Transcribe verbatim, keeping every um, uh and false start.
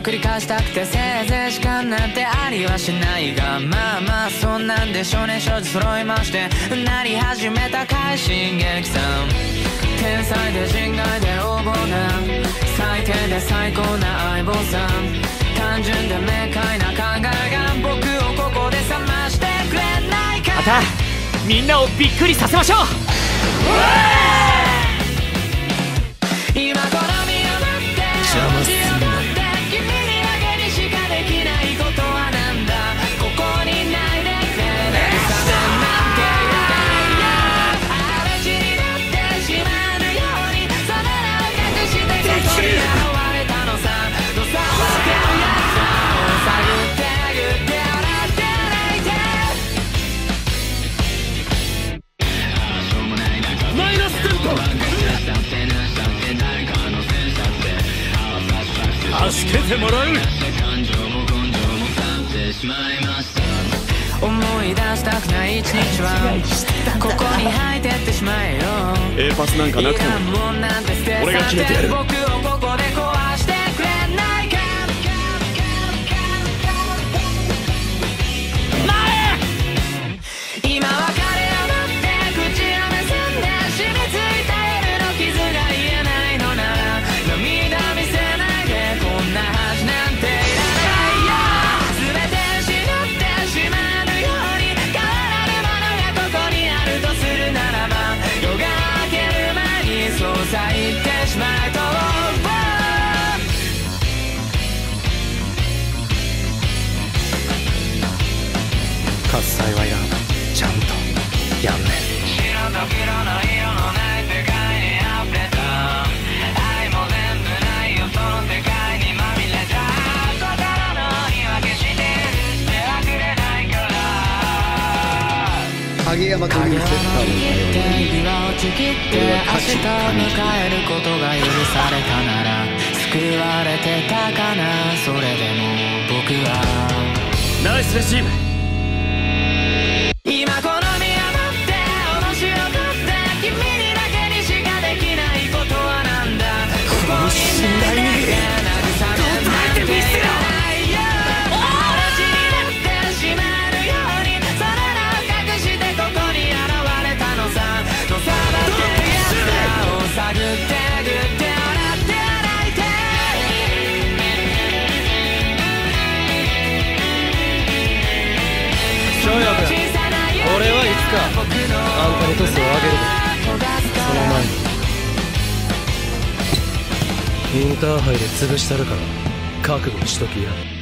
繰り返したくてせいぜい時間なんてありはしないが、まあまあそんなんで少年少女揃いましてなり始めた快進撃さん。天才で人外で横暴な最低で最高な相棒さん。単純で明快な考えが僕をここで覚ましてくれないか。 またみんなをびっくりさせましょう。 今この身をもって邪魔すんなよ。 君にだけにしかできないことはなんだ。ここにないでくれ慰めなんていらないよ。嵐になってしまうようにその名を隠してここに現れたのさ。どさわけるやつを探ってあげて笑って泣いて。 マイナステンポ助けてもらう。 思い出したくない一日はここに入ってってしまえよ。 A パスなんかなくても俺が決めてやる。 僕をここで壊してくれないか。今は彼を持って口を結んで染みついた夜の傷が癒えないのなら涙見せないで。こんな恥なんていらないよ。全て失ってしまうように変わらぬものがここにあるとするならば夜が明ける前にそうさ言ってしまえと思う。 喝采はいらん。ちゃんとやんね。 白と黒の色のない世界に溢れた愛も全部ないよその世界にまみれた心の言い訳してしてはくれないから。 影山というセッターの指輪をちぎって明日を迎えることが許されたなら救われてたかな。それでも僕はナイスレシーブ。 今この身をもって重しを取って君にだけにしかできないことはなんだ。ここにないで慰めなんていらないよ。嵐になってしまうようにその名を隠してここに現れたのさ。のさばけるやつらを探ってぐって笑って泣いて。 翔也君、俺はいつかあんたにトスをあげるで。その前にインターハイで潰したるから覚悟しときや。